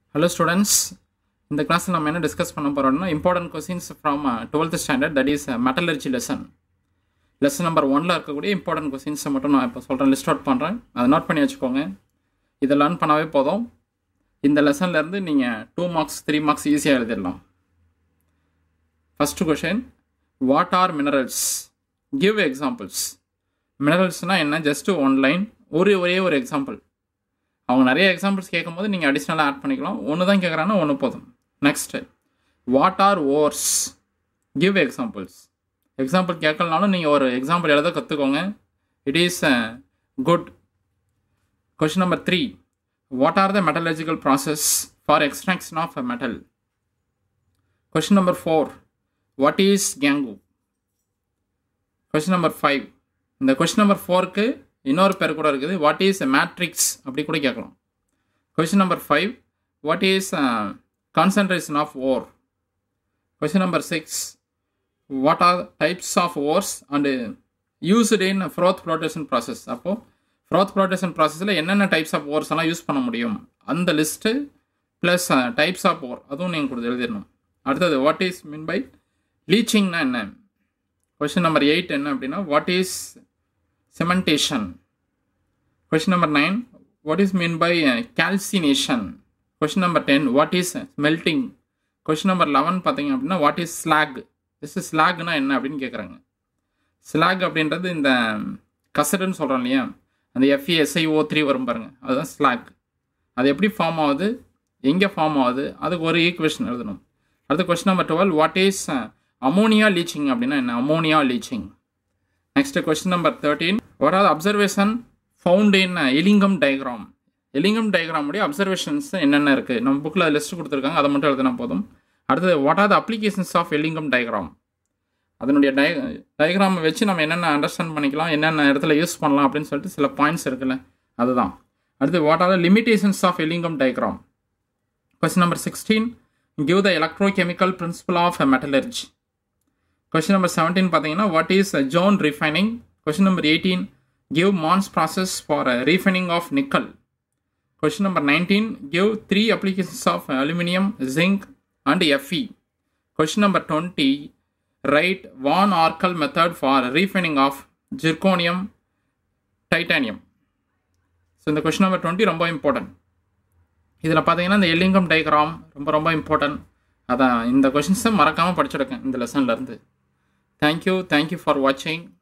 Hello students, இந்த கிளாஸ்ல நம்ம என்ன டிஸ்கஸ் பண்ண போறோம்னா important questions from 12th standard, that is metallurgy lesson number 1ல இருக்கக்கூடிய இம்பார்ட்டன்ட் क्वेश्चंस மட்டும் நான் இப்ப சொல்றேன், லிஸ்ட் அவுட் பண்றேன். அதை நோட் பண்ணி வச்சுக்கோங்க. இத லேர்ன் பண்ணாவே போதும். இந்த லெசன்ல இருந்து நீங்க 2 மார்க்ஸ் 3 மார்க்ஸ் ஈஸியா எழுதிடலாம். First question, what are minerals? Give examples. Mineralsனா என்ன? Just one line, ஒரே ஒரு எக்ஸாம்பிள். அவங்க நிறைய எக்ஸாம்பிள்ஸ் கேட்கும்போது நீங்கள் அடிஷ்னலாக ஆட் பண்ணிக்கலாம். ஒன்று தான் கேட்குறாங்கன்னா ஒன்று போதும். Next, what are ores? Give examples. Example கேட்கலனாலும் நீங்கள் ஒரு எக்ஸாம்பிள் எழுத கற்றுக்கோங்க. It is good. Question number 3, what are the metallurgical process for extraction of a metal? Question number 4, what is gangue? Question number 5, இந்த கொஸ்டின் நம்பர் 4க்கு இன்னொரு பேர் கூட இருக்குது, வாட் இஸ் மேட்ரிக்ஸ் அப்படி கூட கேட்கலாம். Question number 5, what is concentration of ore? Question number 6, what are types of ores and used in froth flotation process? அப்போது froth flotation ப்ராசஸில் என்னென்ன டைப்ஸ் ஆஃப் ஓர்ஸ் எல்லாம் யூஸ் பண்ண முடியும் அந்த list plus types of ore அதுவும் நீங்கள் கொடுத்து எழுதிடணும். அடுத்தது, வாட் இஸ் மீன் பை லீச்சிங்னா என்ன? கொஸ்டின் நம்பர் 8 என்ன அப்படின்னா, what is cementation? Question number 9, what is mean by calcination? Question number 10, what is smelting? Question number 11 பார்த்தீங்க அப்படின்னா, what is slag? This is slagனா என்ன அப்படின்னு கேட்குறாங்க. slag அப்படின்றது இந்த கசடுன்னு சொல்கிறோம் இல்லையா, அந்த FeSiO3 வரும் பாருங்க, அதுதான் slag. அது எப்படி ஃபார்ம் ஆகுது, எங்கே ஃபார்ம் ஆகுது, அதுக்கு ஒரு ஈக்குவேஷன் எழுதணும். அடுத்த question number 12, what is ammonia leaching அப்படின்னா என்ன? Ammonia leaching. Next, question number 13, what are the observation found in Ellingham diagram? Ellingham diagram உடைய observations என்னென்ன இருக்குது? நம்ம புக்கில் லிஸ்ட் கொடுத்துருக்காங்க, அதை மட்டும் எழுதினா போதும். அடுத்தது, what are the applications of Ellingham diagram? அதனுடைய டயக்ராமை வச்சு நம்ம என்னென்ன அண்டர்ஸ்டாண்ட் பண்ணிக்கலாம், என்னென்ன இடத்துல யூஸ் பண்ணலாம் அப்படின்னு சொல்லிட்டு சில பாயிண்ட்ஸ் இருக்குல்ல, அதுதான். அடுத்து, what are the limitations of Ellingham diagram? Question number 16, give the electrochemical principle of metallurgy. Question number 17 பார்த்தீங்கன்னா, what is zone refining? Question number 18, give Mons process for refining of nickel. Question number 19, give 3 applications of aluminum, zinc and Fe. Question number 20, write Van Arkel method for refining of zirconium, titanium. So இந்த question number 20 ரொம்ப important. இதில் பார்த்தீங்கன்னா இந்த எல்லிங்கம் diagram ரொம்ப important. அதான் இந்த கொஷின்ஸை மறக்காமல் படிச்சுடுங்க இந்த லெசன்லேருந்து. Thank you for watching.